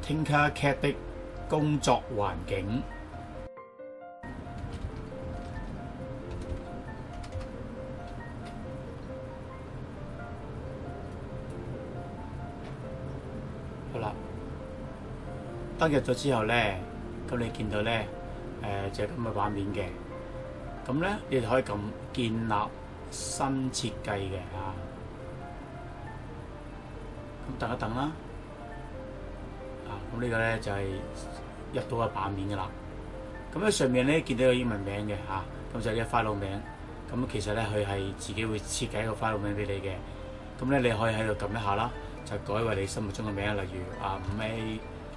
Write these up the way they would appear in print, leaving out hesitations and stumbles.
Tinkercad 的工作環境。好啦，登入咗之後咧，咁你見到咧就係咁嘅畫面嘅。咁咧你就可以撳建立新設計嘅啊。咁等一等啦。咁呢個咧就係入到個版面㗎啦。咁喺上面咧見到有英文名嘅嚇，咁就係呢個 file 名。咁其實咧佢係自己會設計一個 file 名俾你嘅。咁咧你可以喺度撳一下啦，就改為你心目中嘅名，例如5A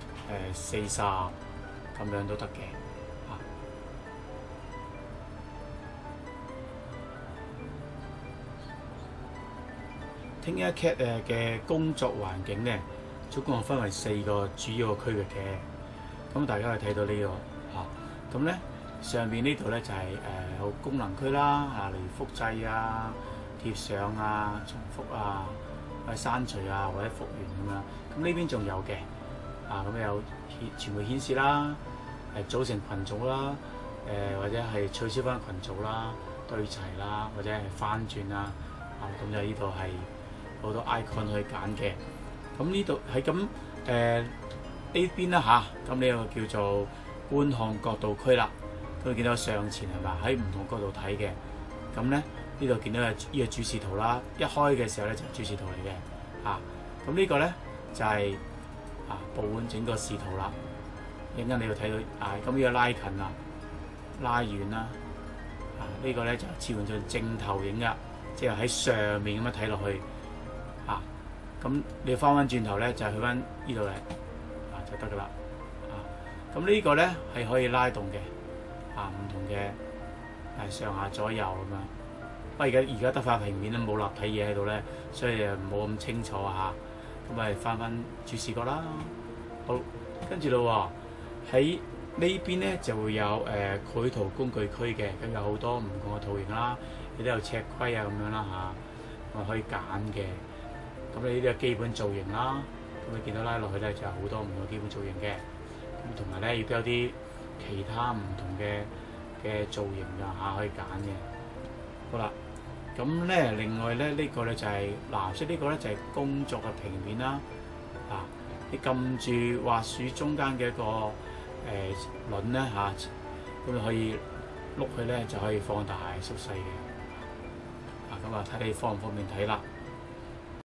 40咁樣都得嘅。Tinkercad 嘅工作環境咧，總共分為4個主要嘅區域嘅。咁大家可以睇到呢個嚇，咁咧上邊呢度咧就係有功能區啦，例如複製啊、貼上啊、重複啊、或者刪除啊或者復原咁樣。咁呢邊仲有嘅咁有全部顯示啦，組成群組啦，或者係取消翻群組啦、對齊啦，或者係翻轉啦。咁就呢度係好多 icon 可以揀嘅。咁呢度係咁呢邊啦嚇，咁呢個叫做觀看角度區啦。咁見到上前係嘛，喺唔同角度睇嘅。咁咧呢度見到呢個主視圖啦，一開嘅時候咧就係主視圖嚟嘅。咁呢個咧就係佈滿整個視圖啦。一陣間你要睇到咁呢個拉近啦、拉遠啦。呢個咧就切換做正投影㗎，即係喺上面咁樣睇落去。咁你翻翻轉頭咧，就去翻呢度嚟就得噶啦。咁呢個咧係可以拉動嘅，唔同嘅上下左右咁樣。不過而家得塊平面都冇立體嘢喺度咧，所以冇咁清楚嚇。咁咪翻翻主視角啦。好，跟住咯喺呢邊咧就會有繪圖工具區嘅，咁有好多唔同嘅圖形啦，亦都有尺規咁樣啦咁可以揀嘅。咁你呢啲係基本造型啦，咁你見到拉落去咧就有好多唔同嘅基本造型嘅，咁同埋咧亦都有啲其他唔同嘅造型㗎可以揀嘅。好啦，咁咧另外咧呢個咧就係藍色呢個咧就係工作嘅平面啦。你撳住滑鼠中間嘅一個輪咧咁你可以碌佢咧就可以放大縮細嘅。咁睇你方唔方便睇啦。